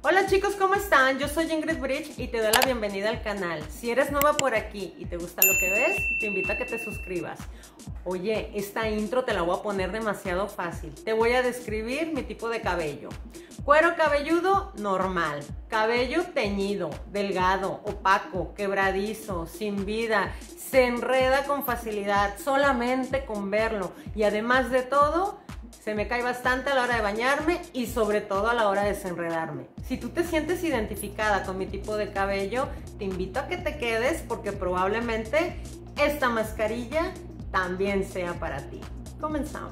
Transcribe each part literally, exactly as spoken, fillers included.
Hola chicos, ¿cómo están? Yo soy Ingrid Bridge y te doy la bienvenida al canal. Si eres nueva por aquí y te gusta lo que ves, te invito a que te suscribas. Oye, esta intro te la voy a poner demasiado fácil. Te voy a describir mi tipo de cabello. Cuero cabelludo normal, cabello teñido, delgado, opaco, quebradizo, sin vida, se enreda con facilidad solamente con verlo y además de todo, se me cae bastante a la hora de bañarme y sobre todo a la hora de desenredarme. Si tú te sientes identificada con mi tipo de cabello, te invito a que te quedes porque probablemente esta mascarilla también sea para ti. Comenzamos.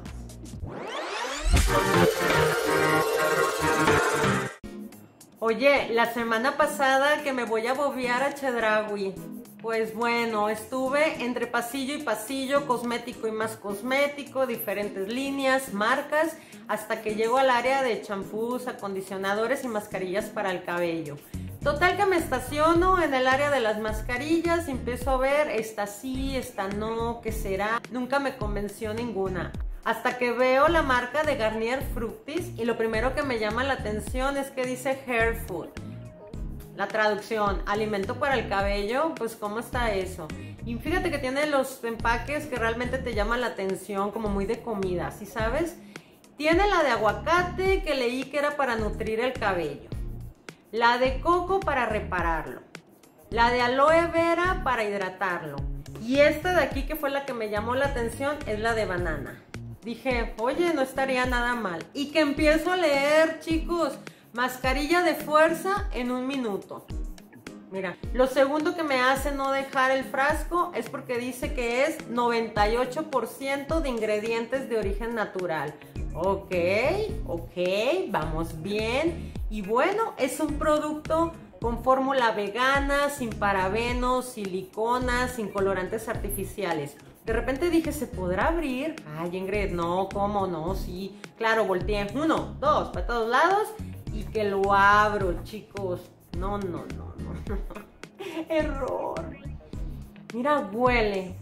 Oye, la semana pasada que me voy a bobear a Chedraui. Pues bueno, estuve entre pasillo y pasillo, cosmético y más cosmético, diferentes líneas, marcas, hasta que llego al área de champús, acondicionadores y mascarillas para el cabello. Total que me estaciono en el área de las mascarillas, empiezo a ver, esta sí, esta no, ¿qué será? Nunca me convenció ninguna. Hasta que veo la marca de Garnier Fructis y lo primero que me llama la atención es que dice Hair Food. La traducción, alimento para el cabello, pues ¿cómo está eso? Y fíjate que tiene los empaques que realmente te llaman la atención, como muy de comida, ¿sí sabes? Tiene la de aguacate que leí que era para nutrir el cabello. La de coco para repararlo. La de aloe vera para hidratarlo. Y esta de aquí que fue la que me llamó la atención es la de banana. Dije, oye, no estaría nada mal. Y que empiezo a leer, chicos. Mascarilla de fuerza en un minuto. Mira, lo segundo que me hace no dejar el frasco es porque dice que es noventa y ocho por ciento de ingredientes de origen natural. Ok, ok, vamos bien. Y bueno, es un producto con fórmula vegana, sin parabenos, siliconas, sin colorantes artificiales. De repente dije, ¿se podrá abrir? Ay, Ingrid, no, ¿cómo no? Sí, claro, volteé. Uno, dos, para todos lados. Y que lo abro, chicos. No, no, no, no. Error. Mira, huele.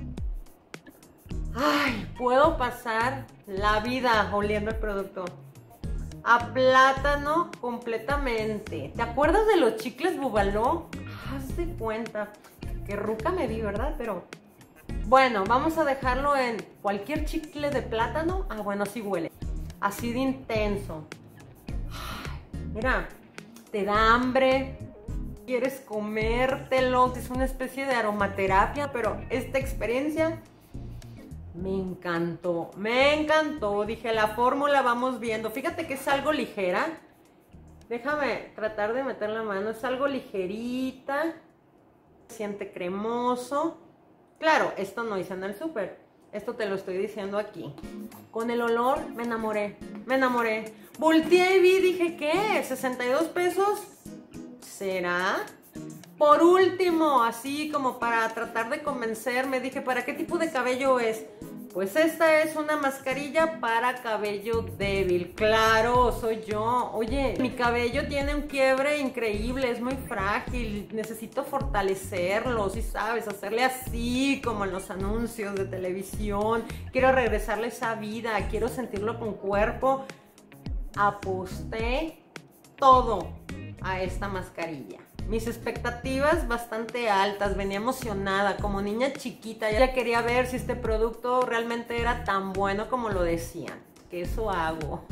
Ay, puedo pasar la vida oliendo el producto. A plátano completamente. ¿Te acuerdas de los chicles Bubaló? Haz de cuenta. Qué ruca me vi, ¿verdad? Pero bueno, vamos a dejarlo en cualquier chicle de plátano. Ah, bueno, sí huele. Así de intenso. Mira, te da hambre, quieres comértelo, es una especie de aromaterapia, pero esta experiencia me encantó, me encantó. Dije, la fórmula vamos viendo. Fíjate que es algo ligera. Déjame tratar de meter la mano, es algo ligerita, se siente cremoso. Claro, esto no hice en el súper, esto te lo estoy diciendo aquí. Con el olor me enamoré, me enamoré. Volteé y vi, dije, ¿qué? ¿sesenta y dos pesos? ¿Será? Por último, así como para tratar de convencerme, dije, ¿para qué tipo de cabello es? Pues esta es una mascarilla para cabello débil. Claro, soy yo. Oye, mi cabello tiene un quiebre increíble, es muy frágil. Necesito fortalecerlo, ¿sí sabes? Hacerle así como en los anuncios de televisión. Quiero regresarle esa vida, quiero sentirlo con cuerpo. Aposté todo a esta mascarilla. Mis expectativas bastante altas, venía emocionada, como niña chiquita, ya quería ver si este producto realmente era tan bueno como lo decían. Que eso hago.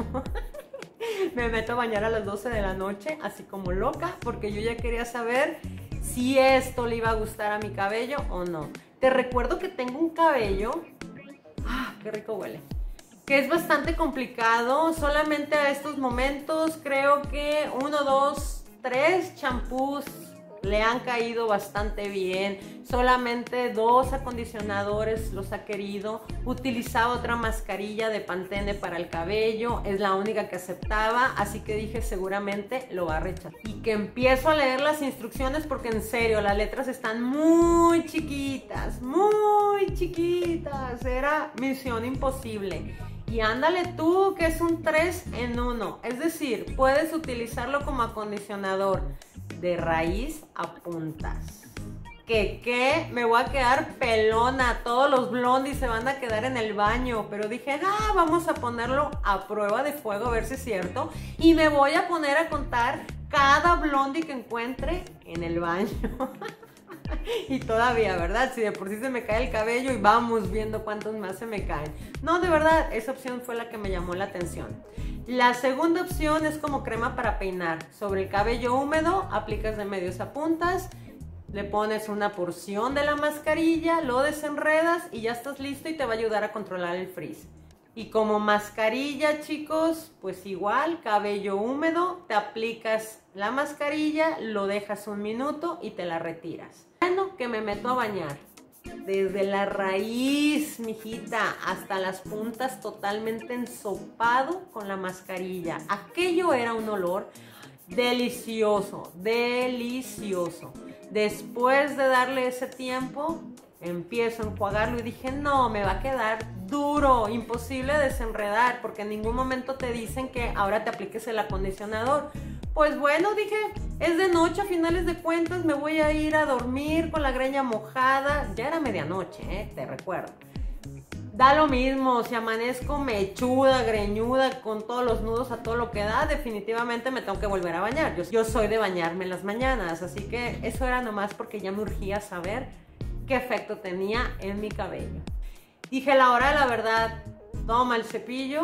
Me meto a bañar a las doce de la noche, así como loca, porque yo ya quería saber si esto le iba a gustar a mi cabello o no. Te recuerdo que tengo un cabello, ah, qué rico huele, que es bastante complicado. Solamente a estos momentos creo que uno, dos, tres champús le han caído bastante bien. Solamente dos acondicionadores los ha querido. Utilizaba otra mascarilla de Pantene para el cabello, es la única que aceptaba, así que dije seguramente lo va a rechazar. Y que empiezo a leer las instrucciones porque en serio las letras están muy chiquitas, muy chiquitas. Era misión imposible. Y ándale tú, que es un tres en uno. Es decir, puedes utilizarlo como acondicionador de raíz a puntas. ¿Qué qué? Me voy a quedar pelona. Todos los blondies se van a quedar en el baño. Pero dije, ah, vamos a ponerlo a prueba de fuego a ver si es cierto. Y me voy a poner a contar cada blondie que encuentre en el baño. Y todavía, ¿verdad? Si de por sí se me cae el cabello y vamos viendo cuántos más se me caen. No, de verdad, esa opción fue la que me llamó la atención. La segunda opción es como crema para peinar. Sobre el cabello húmedo, aplicas de medios a puntas, le pones una porción de la mascarilla, lo desenredas y ya estás listo y te va a ayudar a controlar el frizz. Y como mascarilla, chicos, pues igual, cabello húmedo, te aplicas la mascarilla, lo dejas un minuto y te la retiras. Bueno, que me meto a bañar. Desde la raíz, mijita, hasta las puntas totalmente ensopado con la mascarilla. Aquello era un olor delicioso, delicioso. Después de darle ese tiempo, empiezo a enjuagarlo y dije, no, me va a quedar duro, imposible desenredar, porque en ningún momento te dicen que ahora te apliques el acondicionador. Pues bueno, dije, es de noche, a finales de cuentas me voy a ir a dormir con la greña mojada. Ya era medianoche, ¿eh? Te recuerdo. Da lo mismo, si amanezco mechuda, greñuda, con todos los nudos a todo lo que da, definitivamente me tengo que volver a bañar. Yo, yo soy de bañarme en las mañanas, así que eso era nomás porque ya me urgía saber qué efecto tenía en mi cabello. Dije, la hora de la verdad, toma el cepillo,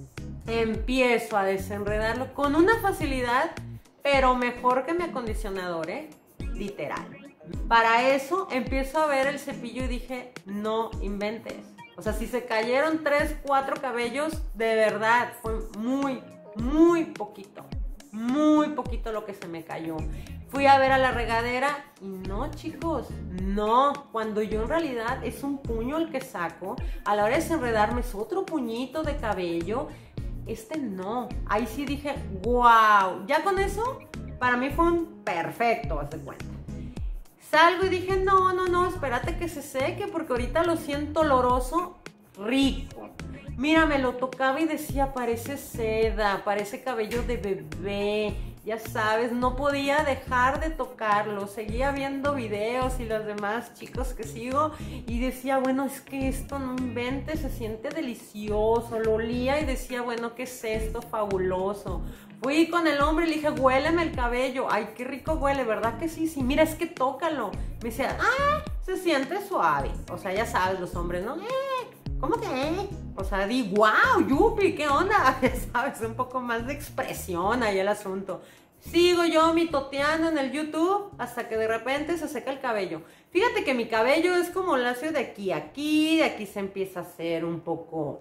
empiezo a desenredarlo con una facilidad, pero mejor que mi acondicionador, ¿eh? Literal. Para eso empiezo a ver el cepillo y dije, no inventes. O sea, si se cayeron tres, cuatro cabellos, de verdad, fue muy, muy poquito. Muy poquito lo que se me cayó. Fui a ver a la regadera y no, chicos, no. Cuando yo en realidad es un puño el que saco, a la hora de desenredarme es otro puñito de cabello. Este no. Ahí sí dije, wow. Ya con eso, para mí fue un perfecto, haz de cuenta. Salgo y dije, no, no, no, espérate que se seque porque ahorita lo siento oloroso, rico. Mira, me lo tocaba y decía, parece seda, parece cabello de bebé. Ya sabes, no podía dejar de tocarlo. Seguía viendo videos y los demás chicos que sigo y decía, bueno, es que esto no inventes, se siente delicioso. Lo olía y decía, bueno, ¿qué es esto? Fabuloso. Fui con el hombre y le dije, huéleme el cabello. Ay, qué rico huele, ¿verdad que sí? Sí, mira, es que tócalo. Me decía, ah, se siente suave. O sea, ya sabes, los hombres, ¿no? Eh, ¿cómo que? Eh? O sea, di, wow, yupi, ¿qué onda? Ya sabes, un poco más de expresión ahí el asunto. Sigo yo mitoteando en el YouTube hasta que de repente se seca el cabello. Fíjate que mi cabello es como lacio de aquí a aquí, de aquí se empieza a hacer un poco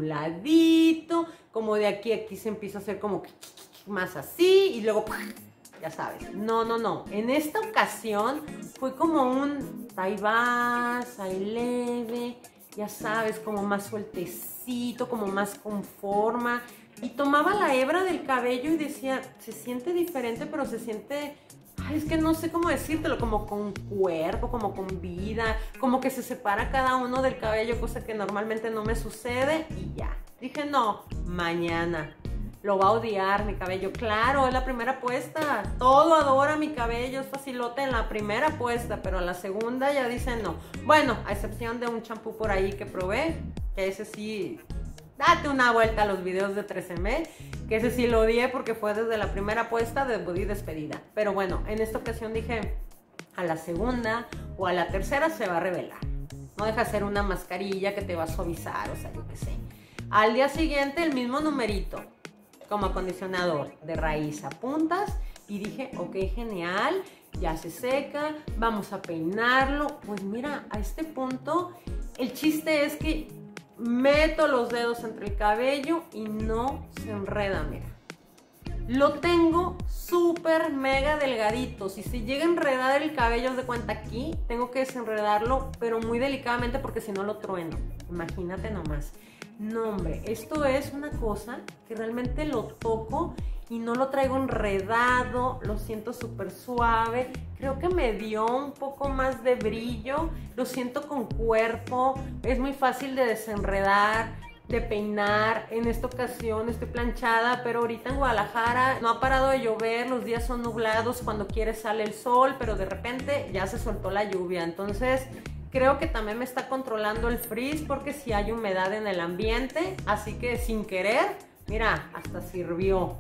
onduladito, como de aquí a aquí se empieza a hacer como más así y luego, ya sabes, no, no, no. En esta ocasión fue como un ahí vas, ahí leve, ya sabes, como más sueltecito, como más con forma. Y tomaba la hebra del cabello y decía, se siente diferente, pero se siente, ay, es que no sé cómo decírtelo, como con cuerpo, como con vida, como que se separa cada uno del cabello, cosa que normalmente no me sucede y ya. Dije, no, mañana. Lo va a odiar mi cabello. Claro, es la primera puesta. Todo adora mi cabello, es facilote en la primera puesta, pero a la segunda ya dicen no. Bueno, a excepción de un champú por ahí que probé, que ese sí, date una vuelta a los videos de tres eme, que ese sí lo odié porque fue desde la primera puesta de body despedida. Pero bueno, en esta ocasión dije, a la segunda o a la tercera se va a revelar. No deja de ser una mascarilla que te va a suavizar, o sea, yo qué sé. Al día siguiente el mismo numerito, como acondicionador de raíz a puntas y dije, ok, genial, ya se seca, vamos a peinarlo. Pues mira, a este punto el chiste es que meto los dedos entre el cabello y no se enreda, mira. Lo tengo súper mega delgadito. Si se llega a enredar el cabello, haz de cuenta aquí, tengo que desenredarlo, pero muy delicadamente porque si no lo trueno. Imagínate nomás. No, hombre, esto es una cosa que realmente lo toco y no lo traigo enredado, lo siento súper suave. Creo que me dio un poco más de brillo, lo siento con cuerpo, es muy fácil de desenredar, de peinar. En esta ocasión estoy planchada, pero ahorita en Guadalajara no ha parado de llover, los días son nublados, cuando quiere sale el sol, pero de repente ya se soltó la lluvia, entonces creo que también me está controlando el frizz porque sí hay humedad en el ambiente, así que sin querer, mira, hasta sirvió.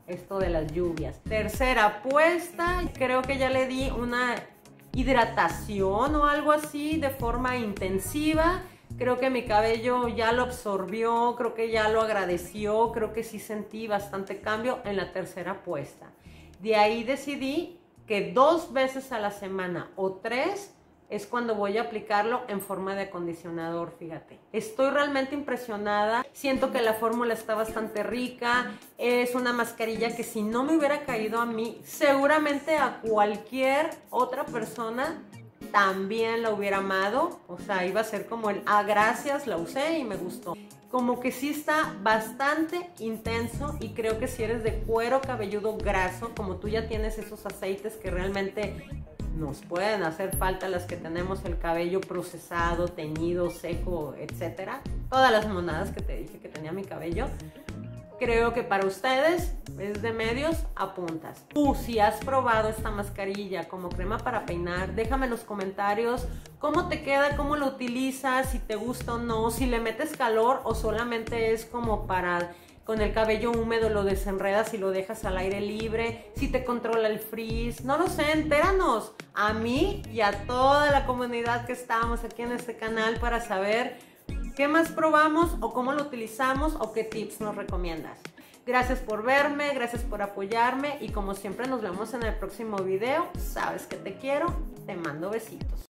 esto de las lluvias. Tercera apuesta, creo que ya le di una hidratación o algo así de forma intensiva. Creo que mi cabello ya lo absorbió, creo que ya lo agradeció, creo que sí sentí bastante cambio en la tercera apuesta. De ahí decidí que dos veces a la semana o tres es cuando voy a aplicarlo en forma de acondicionador, fíjate. Estoy realmente impresionada, siento que la fórmula está bastante rica, es una mascarilla que si no me hubiera caído a mí, seguramente a cualquier otra persona también la hubiera amado, o sea, iba a ser como el, ah, gracias, la usé y me gustó. Como que sí está bastante intenso y creo que si eres de cuero cabelludo graso, como tú ya tienes esos aceites que realmente nos pueden hacer falta, las que tenemos el cabello procesado, teñido, seco, etcétera, todas las monadas que te dije que tenía mi cabello, creo que para ustedes es de medios a puntas. Tú, si has probado esta mascarilla como crema para peinar, déjame en los comentarios cómo te queda, cómo lo utilizas, si te gusta o no, si le metes calor o solamente es como para con el cabello húmedo lo desenredas y lo dejas al aire libre, si te controla el frizz, no lo sé, entéranos a mí y a toda la comunidad que estamos aquí en este canal para saber qué más probamos o cómo lo utilizamos o qué tips nos recomiendas. Gracias por verme, gracias por apoyarme y como siempre nos vemos en el próximo video. Sabes que te quiero, te mando besitos.